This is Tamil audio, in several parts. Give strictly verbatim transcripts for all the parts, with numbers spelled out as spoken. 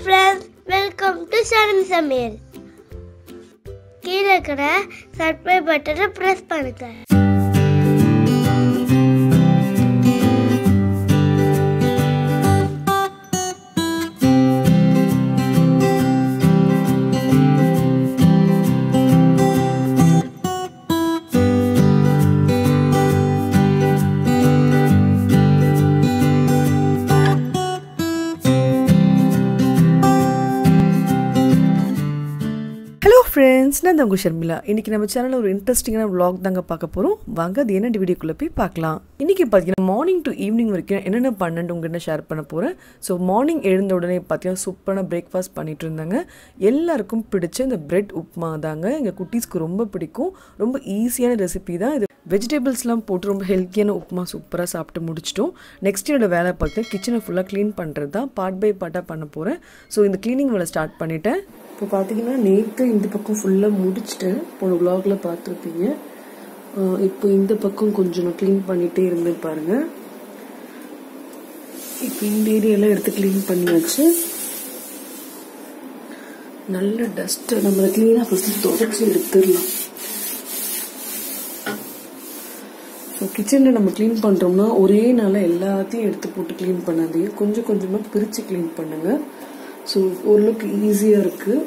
friends, welcome to Sharan Samir. கீழே இருக்கிற சப்ஸ்கிரைப் பட்டனை பிரஸ் பண்ணுங்க. ஃப்ரெண்ட்ஸ், நான் தான் உங்கள் ஷர்மிளா. இன்றைக்கி நம்ம சேனலில் ஒரு இன்ட்ரெஸ்டிங்கான விளாக் தாங்க பார்க்க போகிறோம். வாங்க அது என்ன வீடியோக்குள்ளே போய் பார்க்கலாம். இன்றைக்கி பார்த்தீங்கன்னா மார்னிங் டு ஈவினிங் வரைக்கும் என்னென்ன பண்ணேன்னு உங்கள்கிட்ட ஷேர் பண்ண போகிறேன். ஸோ மார்னிங் எழுந்த உடனே பார்த்தீங்கன்னா சூப்பரான பிரேக்ஃபாஸ்ட் பண்ணிகிட்டு இருந்தாங்க. எல்லாருக்கும் பிடிச்ச இந்த பிரெட் உப்மா தாங்க எங்கள் குட்டீஸ்க்கு ரொம்ப பிடிக்கும். ரொம்ப ஈஸியான ரெசிபி தான் இது. வெஜிடபிள்ஸ்லாம் போட்டு ரொம்ப ஹெல்த்தியான உப்புமா சூப்பராக சாப்பிட்டு முடிச்சிட்டோம். நெக்ஸ்ட் என்னோட வேலை பார்த்தீங்கன்னா கிச்சனை ஃபுல்லாக க்ளீன் பண்ணுறது தான். பார்ட் பை பார்ட்டாக பண்ண போகிறேன். ஸோ இந்த க்ளீனிங் வேலை ஸ்டார்ட் பண்ணிட்டேன். இப்போ பார்த்தீங்கன்னா நேற்று இந்த பக்கம் ஃபுல்லாக முடிச்சிட்டேன். போன விலாகில் பார்த்துருப்பீங்க. இப்போ இந்த பக்கம் கொஞ்சம் நான் க்ளீன் பண்ணிகிட்டே இருந்தேன் பாருங்கள். இப்போ இந்த ஏரியாலாம் எடுத்து க்ளீன் பண்ணியாச்சு. நல்ல டஸ்ட்டு நம்ம க்ளீனாக ஃபஸ்ட்டு தொடச்சி எடுத்துடலாம். ஸோ கிச்சனில் நம்ம க்ளீன் பண்ணுறோம்னா ஒரே நாளில் எல்லாத்தையும் எடுத்து போட்டு க்ளீன் பண்ணாதீங்க. கொஞ்சம் கொஞ்சமாக பிரித்து க்ளீன் பண்ணுங்கள். ஸோ ஓரளவுக்கு ஈஸியாக இருக்குது.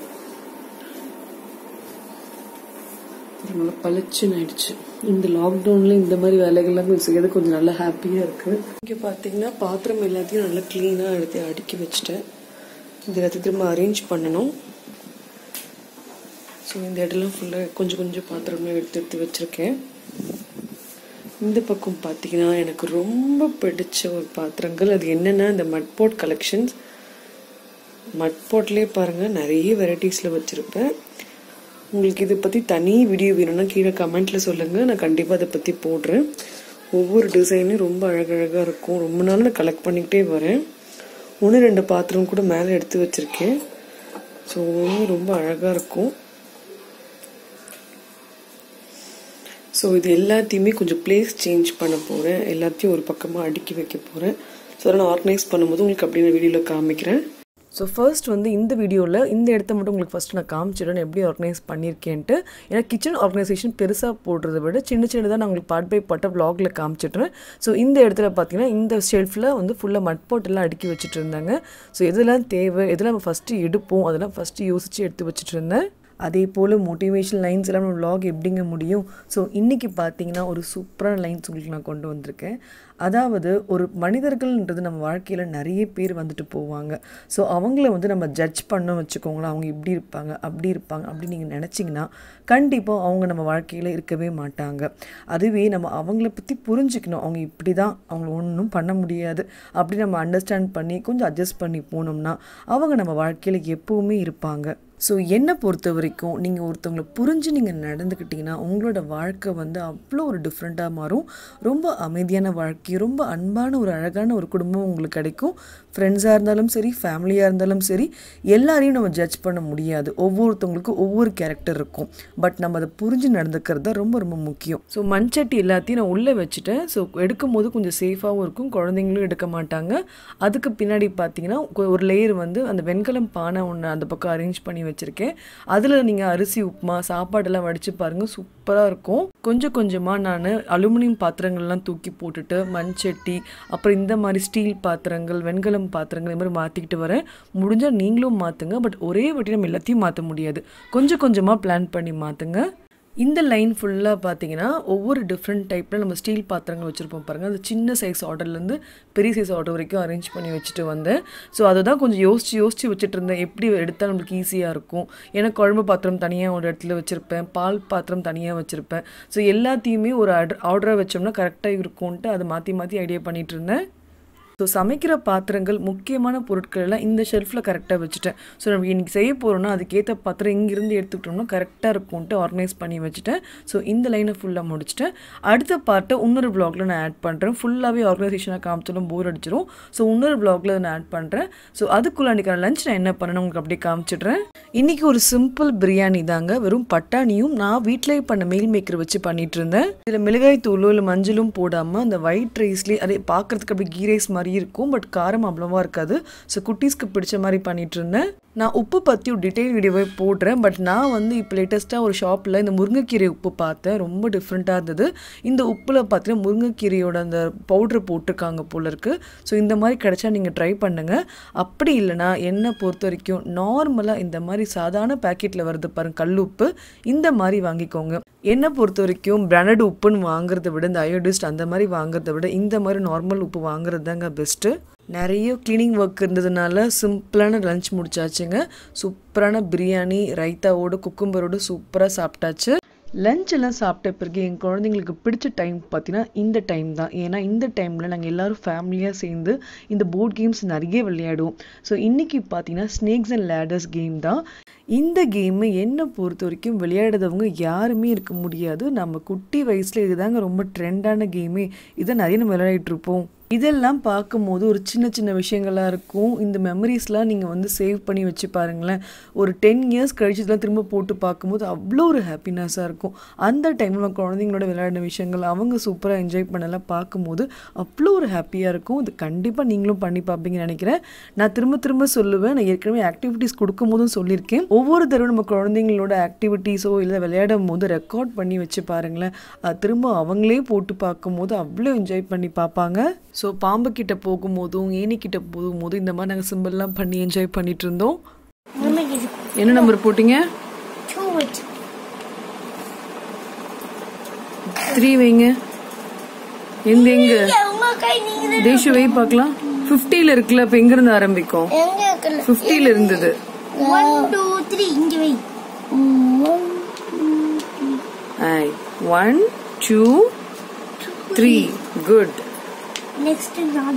நல்லா பளிச்சுன்னு ஆயிடுச்சு. இந்த லாக்டவுனில் இந்த மாதிரி வேலைகள்லாம் கொஞ்சம் செய்யறது கொஞ்சம் நல்லா ஹாப்பியாக இருக்குது. இங்கே பார்த்தீங்கன்னா பாத்திரம் எல்லாத்தையும் நல்லா க்ளீனாக எடுத்து அடுக்கி வச்சுட்டேன். இந்த எல்லாத்தையும் திரும்ப அரேஞ்ச் பண்ணணும். ஸோ இந்த இடம்லாம் ஃபுல்லாக கொஞ்சம் கொஞ்சம் பாத்திரம்லாம் எடுத்து எடுத்து வச்சுருக்கேன். இந்த பக்கம் பார்த்தீங்கன்னா எனக்கு ரொம்ப பிடிச்ச ஒரு பாத்திரங்கள் அது என்னென்னா இந்த மட்பாட் கலெக்ஷன்ஸ். மட்பாட்லேயே பாருங்கள் நிறைய வெரைட்டிஸில் வச்சுருப்பேன். உங்களுக்கு இதை பற்றி தனி வீடியோ வேணும்னா கீழே கமெண்ட்டில் சொல்லுங்கள். நான் கண்டிப்பாக அதை பற்றி போடுறேன். ஒவ்வொரு டிசைனும் ரொம்ப அழகழகாக இருக்கும். ரொம்ப நாள் நான் கலெக்ட் பண்ணிக்கிட்டே வரேன். ஒன்று ரெண்டு பாத்திரம் கூட மேலே எடுத்து வச்சுருக்கேன். ஸோ ஒன்று ரொம்ப அழகாக இருக்கும். ஸோ இது எல்லாத்தையுமே கொஞ்சம் பிளேஸ் சேஞ்ச் பண்ண போகிறேன். எல்லாத்தையும் ஒரு பக்கமாக அடுக்கி வைக்க போகிறேன். ஸோ அதை நான் ஆர்கனைஸ் பண்ணும்போது உங்களுக்கு அப்படி நான் வீடியோவில் காமிக்கிறேன். ஸோ ஃபர்ஸ்ட் வந்து இந்த வீடியோவில் இந்த இடத்த மட்டும் உங்களுக்கு ஃபஸ்ட்டு நான் காமிச்சிடுறேன் எப்படி ஆர்கனைஸ் பண்ணியிருக்கேன்ட்டு. ஏன்னா கிச்சன் ஆர்கனைசேஷன் பெருசாக போடுறத விட சின்ன சின்னதாக நான் உங்களுக்கு பார்ட் பை பார்ட்டாக வ்ளாகில் காமிச்சிட்றேன். ஸோ இந்த இடத்துல பார்த்தீங்கன்னா இந்த ஷெல்ஃபில் வந்து ஃபுல்லாக மட்பாட்டெல்லாம் அடுக்கி வச்சுட்டு இருந்தாங்க. ஸோ எதெல்லாம் தேவை எதெல்லாம் நம்ம ஃபஸ்ட்டு எடுப்போம் அதெல்லாம் ஃபஸ்ட்டு யோசித்து எடுத்து வச்சுட்டு இருந்தேன். அதே போல் மோட்டிவேஷன் லைன்ஸ் எல்லாம் நம்ம வ்ளாக் எப்படிங்க முடியும். ஸோ இன்றைக்கி பார்த்தீங்கன்னா ஒரு சூப்பரான லைன்ஸ் உங்களுக்கு நான் கொண்டு வந்திருக்கேன். அதாவது ஒரு மனிதர்கள்ன்றது நம்ம வாழ்க்கையில் நிறைய பேர் வந்துட்டு போவாங்க. ஸோ அவங்கள வந்து நம்ம ஜட்ஜ் பண்ண வச்சுக்கோங்களேன். அவங்க இப்படி இருப்பாங்க அப்படி இருப்பாங்க அப்படின்னு நீங்கள் நினச்சிங்கன்னா கண்டிப்பாக அவங்க நம்ம வாழ்க்கையில் இருக்கவே மாட்டாங்க. அதுவே நம்ம அவங்கள பற்றி புரிஞ்சுக்கணும். அவங்க இப்படி தான் அவங்கள ஒன்றும் பண்ண முடியாது அப்படி நம்ம அண்டர்ஸ்டாண்ட் பண்ணி கொஞ்சம் அட்ஜஸ்ட் பண்ணி போனோம்னா அவங்க நம்ம வாழ்க்கையில் எப்போவுமே இருப்பாங்க. ஸோ என்னை பொறுத்த வரைக்கும் நீங்கள் ஒருத்தவங்களை புரிஞ்சு நீங்கள் நடந்துக்கிட்டிங்கன்னா உங்களோட வாழ்க்கை வந்து அவ்வளோ ஒரு டிஃப்ரெண்ட்டாக மாறும். ரொம்ப அமைதியான வாழ்க்கை, ரொம்ப அன்பான ஒரு அழகான ஒரு குடும்பம் உங்களுக்கு கிடைக்கும். ஃப்ரெண்ட்ஸாக இருந்தாலும் சரி ஃபேமிலியாக இருந்தாலும் சரி எல்லாரையும் நம்ம ஜட்ஜ் பண்ண முடியாது. ஒவ்வொருத்தவங்களுக்கும் ஒவ்வொரு கேரக்டர் இருக்கும். பட் நம்ம அதை புரிஞ்சு நடந்துக்கிறது தான் ரொம்ப ரொம்ப முக்கியம். ஸோ மண்சட்டி எல்லாத்தையும் நான் உள்ளே வச்சுட்டேன். ஸோ எடுக்கும் போது கொஞ்சம் சேஃபாகவும் இருக்கும். குழந்தைங்களும் எடுக்க மாட்டாங்க. அதுக்கு பின்னாடி பார்த்தீங்கன்னா ஒரு லேயர் வந்து அந்த வெண்கலம் பானை ஒன்று அந்த பக்கம் அரேஞ்ச் பண்ணி வச்சுருக்கேன். அதில் நீங்கள் அரிசி உப்புமா சாப்பாடெல்லாம் வடித்து பாருங்கள், சூப்பராக இருக்கும். கொஞ்சம் கொஞ்சமாக நான் அலுமினியம் பாத்திரங்கள்லாம் தூக்கி போட்டுட்டு மண்சட்டி அப்புறம் இந்த மாதிரி ஸ்டீல் பாத்திரங்கள் வெண்கலம் பாத்திரங்கள் இந்த மாதிரி மாற்றிக்கிட்டு வரேன். முடிஞ்சால் நீங்களும் மாற்றுங்க. பட் ஒரே வாட்டி நம்ம எல்லாத்தையும் மாற்ற முடியாது. கொஞ்சம் கொஞ்சமாக பிளான் பண்ணி மாற்றுங்க. இந்த லைன் ஃபுல்லாக பார்த்தீங்கன்னா ஒவ்வொரு டிஃப்ரெண்ட் டைப்பில் நம்ம ஸ்டீல் பாத்திரங்கள் வச்சுருப்போம் பாருங்கள். அது சின்ன சைஸ் ஆர்டர்லேருந்து பெரிய சைஸ் ஆர்டர் வரைக்கும் அரேஞ்ச் பண்ணி வச்சுட்டு வந்தேன். ஸோ அதை தான் கொஞ்சம் யோசித்து யோசித்து வச்சுட்டு இருந்தேன் எப்படி எடுத்தால் நம்மளுக்கு ஈஸியாக இருக்கும். ஏன்னா குழம்பு பாத்திரம் தனியாக ஒரு இடத்துல வச்சுருப்பேன், பால் பாத்திரம் தனியாக வச்சுருப்பேன். ஸோ எல்லாத்தையுமே ஒரு ஆர்டர் ஆர்டராக வச்சோம்னா கரெக்டாக இருக்கும்ன்ட்டு அதை மாற்றி மாற்றி ஐடியா பண்ணிகிட்டு இருந்தேன். ஸோ சமைக்கிற பாத்திரங்கள் முக்கியமான பொருட்கள் எல்லாம் இந்த ஷெல்ஃபில் கரெக்டாக வச்சுட்டேன். ஸோ நம்ம இன்றைக்கி செய்ய போகிறோன்னா அதுக்கேற்ற பாத்திரம் இங்கேருந்து எடுத்துக்கிட்டோம்னா கரெக்டாக இருக்கும்ன்ட்டு ஆர்கனைஸ் பண்ணி வச்சுட்டேன். ஸோ இந்த லைனை ஃபுல்லாக முடிச்சிட்டேன். அடுத்த பார்ட்டை இன்னொரு வ்ளாகில் நான் ஆட் பண்ணுறேன். ஃபுல்லாகவே ஆர்கனைசேஷனாக காமிச்சாலும் போர் அடிச்சிடும். ஸோ இன்னொரு வ்ளாகில் நான் ஆட் பண்ணுறேன். ஸோ அதுக்குள்ளே அன்றைக்கான லஞ்ச் நான் என்ன பண்ணேன்னு உங்களுக்கு அப்படியே காமிச்சிடுறேன். இன்றைக்கி ஒரு சிம்பிள் பிரியாணி தாங்க. வெறும் பட்டாணியும் நான் வீட்டிலேயே பண்ண மீல் மேக்கர் வச்சு பண்ணிகிட்டு இருந்தேன். இதில் மிளகாய் தூளோ இல்லை மஞ்சளும் போடாமல் அந்த ஒயிட் ரைஸ்லேயே அதே பார்க்குறதுக்கு அப்படியே கீ ரைஸ் மாதிரி மாதிரி இருக்கும், பட் காரம் அவ்வளோவா இருக்காது. ஸோ குட்டீஸ்க்கு பிடிச்ச மாதிரி பண்ணிட்டு இருந்தேன். நான் உப்பு பற்றி ஒரு டீட்டெயில் வீடியோவே போடுறேன். பட் நான் வந்து இப்போ லேட்டஸ்ட்டாக ஒரு ஷாப்பில் இந்த முருங்கைக்கீரை உப்பு பார்த்தேன், ரொம்ப டிஃப்ரெண்ட்டாக இருந்தது. இந்த உப்பில் பார்த்தீங்கன்னா முருங்கைக்கீரையோட அந்த பவுட்ரு போட்டிருக்காங்க போல இருக்குது. ஸோ இந்த மாதிரி கிடைச்சா நீங்கள் ட்ரை பண்ணுங்கள். அப்படி இல்லைனா என்னை பொறுத்த வரைக்கும் நார்மலாக இந்த மாதிரி சாதாரண பேக்கெட்டில் வருது பாருங்க கல் உப்பு, இந்த மாதிரி வாங்கிக்கோங்க. என்னை பொறுத்த வரைக்கும் பிராண்டட் உப்புன்னு வாங்குறத விட இந்த அயோடிஸ்ட் அந்த மாதிரி வாங்குறத விட இந்த மாதிரி நார்மல் உப்பு வாங்குறது தாங்க பெஸ்ட்டு. நிறைய க்ளீனிங் ஒர்க் இருந்ததுனால சிம்பிளான லஞ்ச் முடிச்சாச்சுங்க. சூப்பரான பிரியாணி ரைத்தாவோடு குக்கும்பரோடு சூப்பராக சாப்பிட்டாச்சு. லஞ்ச் எல்லாம் சாப்பிட்ட பிறகு என் குழந்தைங்களுக்கு பிடிச்ச டைம் பார்த்தீங்கன்னா இந்த டைம் தான். ஏன்னா இந்த டைமில் நாங்கள் எல்லோரும் ஃபேமிலியாக சேர்ந்து இந்த போர்ட் கேம்ஸ் நிறைய விளையாடுவோம். ஸோ இன்றைக்கி பார்த்தீங்கன்னா ஸ்னேக்ஸ் அண்ட் லேடர்ஸ் கேம் தான். இந்த கேமு என்னை பொறுத்த வரைக்கும் விளையாடுறவங்க யாருமே இருக்க முடியாது. நம்ம குட்டி வயசில் இதுதாங்க ரொம்ப ட்ரெண்டான கேமே. இதை நிறைய நம்ம விளையாடிட்டு இருப்போம். இதெல்லாம் பார்க்கும்போது ஒரு சின்ன சின்ன விஷயங்களாக இருக்கும். இந்த மெமரிஸ்லாம் நீங்கள் வந்து சேவ் பண்ணி வச்சு பாருங்களேன். ஒரு டென் இயர்ஸ் கழிச்சு இதெல்லாம் திரும்ப போட்டு பார்க்கும்போது அவ்வளோ ஒரு ஹாப்பினஸ்ஸாக இருக்கும். அந்த டைமில் நம்ம குழந்தைங்களோட விளையாடின விஷயங்கள் அவங்க சூப்பராக என்ஜாய் பண்ணலாம் பார்க்கும்போது அவ்வளோ ஒரு ஹாப்பியாக இருக்கும். இது கண்டிப்பாக நீங்களும் பண்ணி பார்ப்பீங்கன்னு நினைக்கிறேன். நான் திரும்ப திரும்ப சொல்லுவேன், நான் ஏற்கனவே ஆக்டிவிட்டீஸ் கொடுக்கும் போதும் சொல்லியிருக்கேன். ஒவ்வொரு தடவை நம்ம குழந்தைங்களோட ஆக்டிவிட்டீஸோ இல்லை விளையாடும் போது ரெக்கார்ட் பண்ணி வச்சு பாருங்களேன். அது திரும்ப அவங்களே போட்டு பார்க்கும்போது அவ்வளோ என்ஜாய் பண்ணி பார்ப்பாங்க. ஸோ பாம்பு கிட்ட போகும்போதும் ஏனிக்கிட்ட போகும்போதும் இந்த மாதிரி நாங்கள் சிம்பிள்லாம் பண்ணி என்ஜாய் பண்ணிட்டு இருந்தோம். என்ன நம்பர் போட்டீங்க? த்ரீ வைங்க. எந்த எங்க தேஷு வை பார்க்கலாம். ஃபிஃப்டில இருக்குல்ல, அப்ப எங்க இருந்து ஆரம்பிக்கும்? ஃபிஃப்டில இருந்தது. One two three good. Next நான்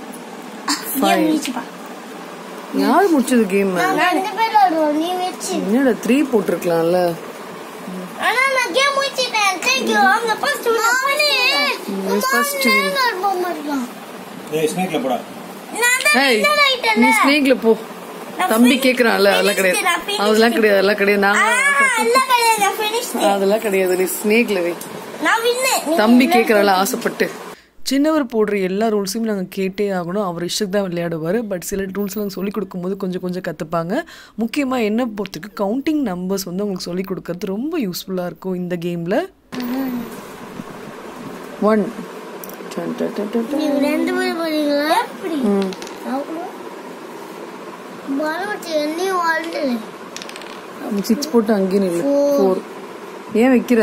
யார் முடிச்சது கேம்? ரெண்டு பேர் ஆடுவோம், நீ வெச்சு. என்னடா த்ரீ போட்டுருக்கலாம்ல. ஆனா நான் கேம் முடிச்சிட்டேன். Thank you. I'm the first one. நான் ஃபர்ஸ்ட் போறேன். ஏய் ஸ்னேக்ல போடா. ஏய் நீ ஸ்னேக்ல போ. தம்பி கேக்குறான்ல, அதெல்லாம் கிடையாது. அதெல்லாம் கிடையாது, அதெல்லாம் கிடையாது. நான் அதெல்லாம் கிடையாது. நான் finish. அதெல்லாம் கிடையாது. நீ ஸ்னேக்ல வை. நான் வின். தம்பி கேக்குறான்ல ஆசைப்பட்டு. சின்னவர் போடுற எல்லா ரூல்ஸையும் நாங்கள் கேட்டே ஆகணும். அவர் இஷ்டத்துக்கு தான் விளையாடுவார். பட் சில ரூல்ஸ் நாங்கள் சொல்லிக் கொடுக்கும்போது கொஞ்சம் கொஞ்சம் கற்றுப்பாங்க. முக்கியமாக என்ன பொறுத்துக்கு கவுண்டிங் நம்பர்ஸ் வந்து அவங்களுக்கு சொல்லிக் கொடுக்கறது ரொம்ப யூஸ்ஃபுல்லாக இருக்கும் இந்த கேமில். ஒன் ரெண்டு பேர் போறீங்களா? எப்படி சிக்ஸ் போட்டு அங்கேயும் இல்லை. ஃபோர் ஏன் வைக்கிற?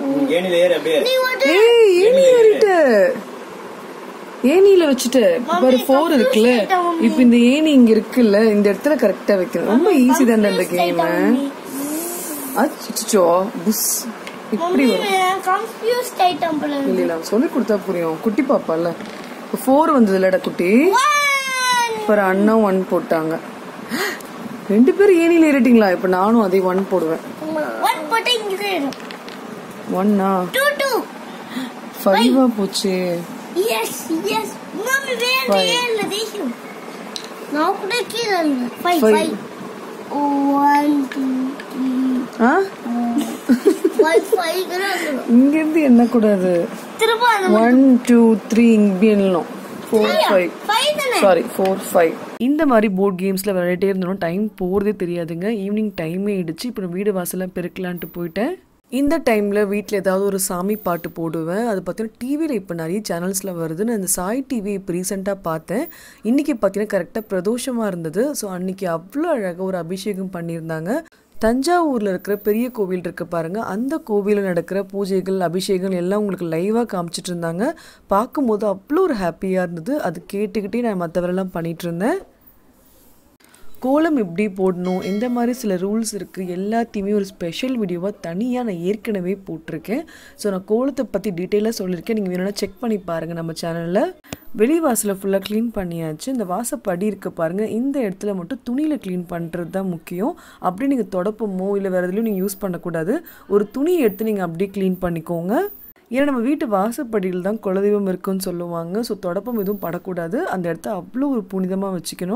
ஏனியில வச்சுட்டு பாரு ஃபோர் இருக்குல்ல. இப்ப இந்த ஏனி இங்க இருக்குல்ல, இந்த இடத்துல கரெக்டா வைக்கணும். ரொம்ப ஈஸி தானே இந்த கேம். அச்சோ புஸ் இப்படி வரும். இல்ல இல்ல சொல்லி கொடுத்தா புரியும். குட்டி பாப்பால ஃபோர் வந்தது இல்லடா குட்டி. பாரு அண்ணா ஒன் போட்டாங்க. ரெண்டு பேரும் ஏனியில ஏறிட்டீங்களா? இப்ப நானும் அதே ஒன் போடுவேன். ஒன்னா ஃபைவா போச்சு. Yes, yes. Mummy, where the hell are they? Now could I kill them? Five, five. One, two, three. Huh? Five, five. இங்க இருந்து என்ன கூடாது? One, two, three. இங்க இல்லைனோ. Four, five. Sorry, four, five. இந்த மாதிரி போர்ட் கேம்ஸ்ல விளையாடிட்டே இருந்தோம். டைம் போறதே தெரியாதுங்க. ஈவினிங் டைமே ஆயிடுச்சு. இப்போ வீடு வாசல்லாம் பெருக்கலான்ட்டு போயிட்டேன். இந்த டைமில் வீட்டில் ஏதாவது ஒரு சாமி பாட்டு போடுவேன். அது பார்த்தீங்கன்னா டிவியில் இப்போ நிறைய சேனல்ஸில் வருது. நான் இந்த சாய் டிவி இப்போ ரீசெண்டாக பார்த்தேன். இன்றைக்கி பார்த்தீங்கன்னா கரெக்டாக பிரதோஷமாக இருந்தது. ஸோ அன்றைக்கி அவ்வளோ அழகாக ஒரு அபிஷேகம் பண்ணியிருந்தாங்க. தஞ்சாவூரில் இருக்கிற பெரிய கோவில் இருக்குது பாருங்கள், அந்த கோவிலில் நடக்கிற பூஜைகள் அபிஷேகம் எல்லாம் உங்களுக்கு லைவாக காமிச்சிட்டு இருந்தாங்க. பார்க்கும்போது அவ்வளோ ஒரு ஹாப்பியாக இருந்தது. அது கேட்டுக்கிட்டே நான் மற்றவரெல்லாம் பண்ணிகிட்டு இருந்தேன். கோலம் எப்படி போடணும், இந்த மாதிரி சில ரூல்ஸ் இருக்குது. எல்லாத்தையுமே ஒரு ஸ்பெஷல் வீடியோவாக தனியாக நான் ஏற்கனவே போட்டிருக்கேன். ஸோ நான் கோலத்தை பற்றி டீட்டெயிலாக சொல்லியிருக்கேன். நீங்கள் வேணும்னா செக் பண்ணி பாருங்கள் நம்ம சேனலில். வெளிவாசலை ஃபுல்லாக க்ளீன் பண்ணியாச்சு. இந்த வாசப்படி இருக்க பாருங்கள், இந்த இடத்துல மட்டும் துணியில் க்ளீன் பண்ணுறது தான் முக்கியம். அப்படி நீங்கள் தொடப்பமோ இல்லை வேறு எதுலையும் நீங்கள் யூஸ் பண்ணக்கூடாது. ஒரு துணியை எடுத்து நீங்கள் அப்படியே க்ளீன் பண்ணிக்கோங்க. ஏன்னா நம்ம வீட்டு வாசப்படியில் தான் குலதெய்வம் இருக்குன்னு சொல்லுவாங்க. ஸோ தொடப்பம் எதுவும் படக்கூடாது. அந்த இடத்த அவ்வளோ ஒரு புனிதமாக வச்சுக்கணும்.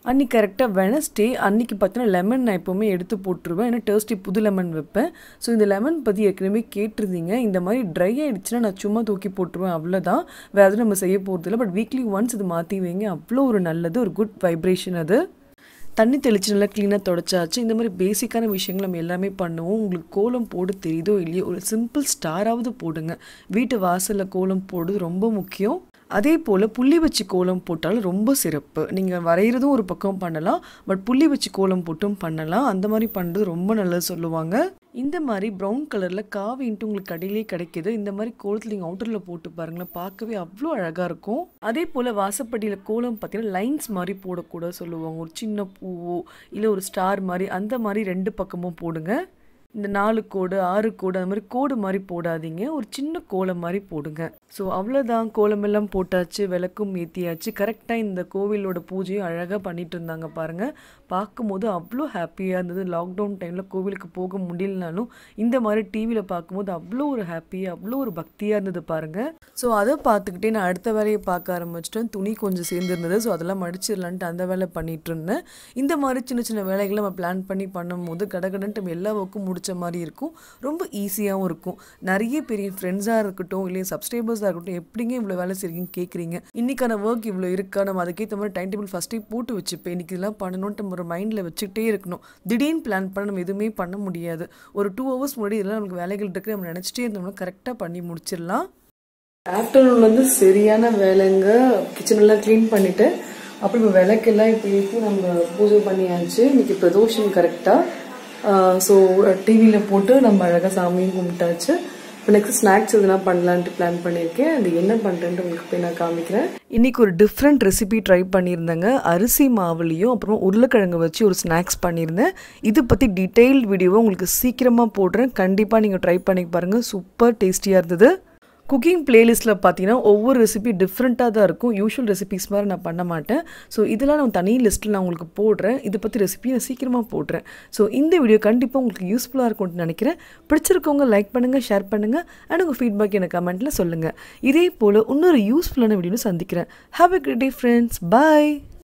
அன்றைக்கி கரெக்டாக வெனஸ்டே அன்றைக்கி பார்த்தீங்கன்னா லெமன் நான் எப்போவுமே எடுத்து போட்டுருவேன். ஏன்னா டர்ஸ்டே புது லெமன் வைப்பேன். ஸோ இந்த லெமன் பற்றி ஏற்கனவே கேட்டிருந்தீங்க. இந்த மாதிரி ட்ரை ஆகிடுச்சுன்னா நான் சும்மா தூக்கி போட்டுருவேன், அவ்வளோதான். வேறு எதுவும் நம்ம செய்ய போகிறதில்ல. பட் வீக்லி ஒன்ஸ் இது மாற்றி வைங்க, அவ்வளோ ஒரு நல்லது, ஒரு குட் வைப்ரேஷன் அது. தண்ணி தெளித்து நல்லா க்ளீனாக தொடச்சாச்சு. இந்த மாதிரி பேசிக்கான விஷயங்கள் நம்ம எல்லாமே பண்ணுவோம். உங்களுக்கு கோலம் போட தெரியுதோ இல்லையோ ஒரு சிம்பிள் ஸ்டாராவது போடுங்க. வீட்டு வாசலில் கோலம் போடுறது ரொம்ப முக்கியம். அதே போல் புள்ளி வச்சு கோலம் போட்டாலும் ரொம்ப சிறப்பு. நீங்கள் வரைகிறதும் ஒரு பக்கம் பண்ணலாம், பட் புள்ளி வச்சு கோலம் போட்டும் பண்ணலாம். அந்த மாதிரி பண்ணுறது ரொம்ப நல்லது சொல்லுவாங்க. இந்த மாதிரி ப்ரௌன் கலரில் காவின்ட்டு உங்களுக்கு கடையிலே கிடைக்கிது. இந்த மாதிரி கோலத்தில் நீங்கள் அவுட்டரில் போட்டு பாருங்களேன், பார்க்கவே அவ்வளோ அழகாக இருக்கும். அதே போல் வாசப்படியில் கோலம் பார்த்தீங்கன்னா லைன்ஸ் மாதிரி போடக்கூட சொல்லுவாங்க. ஒரு சின்ன பூவோ இல்லை ஒரு ஸ்டார் மாதிரி அந்த மாதிரி ரெண்டு பக்கமும் போடுங்க. இந்த நாலு கோடு ஆறு கோடு அந்த மாதிரி கோடு மாதிரி போடாதீங்க, ஒரு சின்ன கோலம் மாதிரி போடுங்க. ஸோ அவ்வளோதான், கோலமெல்லாம் போட்டாச்சு, விளக்கும் ஏற்றியாச்சு. கரெக்டாக இந்த கோவிலோட பூஜையும் அழகாக பண்ணிட்டு இருந்தாங்க பாருங்கள். பார்க்கும்போது அவ்வளோ ஹாப்பியாக இருந்தது. லாக்டவுன் டைமில் கோவிலுக்கு போக முடியலனாலும் இந்த மாதிரி டிவியில் பார்க்கும்போது அவ்வளோ ஒரு ஹாப்பியாக அவ்வளோ ஒரு பக்தியாக இருந்தது பாருங்கள். ஸோ அதை பார்த்துக்கிட்டே நான் அடுத்த வேலையை பார்க்க ஆரம்பிச்சிட்டேன். துணி கொஞ்சம் சேர்ந்துருந்தது, ஸோ அதெல்லாம் மடிச்சிடலான்ட்டு அந்த வேலை பண்ணிகிட்டு இருந்தேன். இந்த மாதிரி சின்ன சின்ன வேலைகளை நம்ம பிளான் பண்ணி பண்ணும்போது கடகடன்ட்டு நம்ம எல்லா ஒர்க்கும் முடிச்ச மாதிரி இருக்கும், ரொம்ப ஈஸியாகவும் இருக்கும். நிறைய பெரிய ஃப்ரெண்ட்ஸாக இருக்கட்டும் இல்லை சப்ஸ்கிரைபர்ஸாக இருக்கட்டும், எப்படிங்க இவ்வளோ வேலை செய்றீங்கன்னு கேட்குறீங்க. இன்றைக்கான ஒர்க் இவ்வளோ இருக்கா, நம்ம அதுக்கேற்ற மாதிரி டைம் டேபிள் ஃபஸ்ட்டே போட்டு வச்சுப்பேன். இன்றைக்கி இதெல்லாம் பண்ணணுன்ட்டு நம்ம ஒரு மைண்டில் வச்சுக்கிட்டே இருக்கணும். திடீர்னு பிளான் பண்ண நம்ம எதுவுமே பண்ண முடியாது. ஒரு டூ ஹவர்ஸ் முன்னாடி இதெல்லாம் நமக்கு வேலைகள் இருக்குது, நம்ம நினச்சிட்டே இருந்தோம்னா கரெக்டாக பண்ணி முடிச்சிடலாம். ஆஃப்டர்நூன் வந்து சரியான வேலைங்க. கிச்சனெல்லாம் க்ளீன் பண்ணிவிட்டு அப்புறம் இப்போ விளக்கெல்லாம் இப்போ ஏற்றி நம்ம பூஜை பண்ணியாச்சு. இன்றைக்கி பிரதோஷம் கரெக்டாக. ஸோ டிவியில் போட்டு நம்ம அழகாக சாமியும் கும்பிட்டாச்சு. இப்போ நெக்ஸ்ட் ஸ்நாக்ஸ் எதுனா பண்ணலான்ட்டு பிளான் பண்ணியிருக்கேன். அது என்ன பண்ணுறேன்ட்டு உங்களுக்கு போய் நான் காமிக்கிறேன். இன்றைக்கி ஒரு டிஃப்ரெண்ட் ரெசிபி ட்ரை பண்ணியிருந்தேங்க. அரிசி மாவுலேயும் அப்புறம் உருளைக்கிழங்கு வச்சு ஒரு ஸ்நாக்ஸ் பண்ணியிருந்தேன். இது பற்றி டீட்டெயில்டு வீடியோவை உங்களுக்கு சீக்கிரமாக போடுறேன். கண்டிப்பாக நீங்கள் ட்ரை பண்ணி பாருங்கள், சூப்பர் டேஸ்டியாக இருந்தது. குக்கிங் பிளேலிஸ்ட்டில் பார்த்தீங்கன்னா ஒவ்வொரு ரெசிபி டிஃப்ரெண்ட்டாக தான் இருக்கும். யூஷுவல் ரெசிபிஸ் மாதிரி நான் பண்ண மாட்டேன். ஸோ இதெல்லாம் நான் தனி லிஸ்ட்டில் நான் உங்களுக்கு போடுறேன். இதை பற்றி ரெசிபி நான் சீக்கிரமாக போடுறேன். ஸோ இந்த வீடியோ கண்டிப்பாக உங்களுக்கு யூஸ்ஃபுல்லாக இருக்கும்னு நினைக்கிறேன். பிடிச்சிருக்கவங்க லைக் பண்ணுங்கள், ஷேர் பண்ணுங்கள், அண்ட் உங்கள் ஃபீட்பேக் எனக்கு கமெண்ட்டில் சொல்லுங்கள். இதே போல் இன்னொரு யூஸ்ஃபுல்லான வீடியோவில் சந்திக்கிறேன். Have a great day friends. Bye.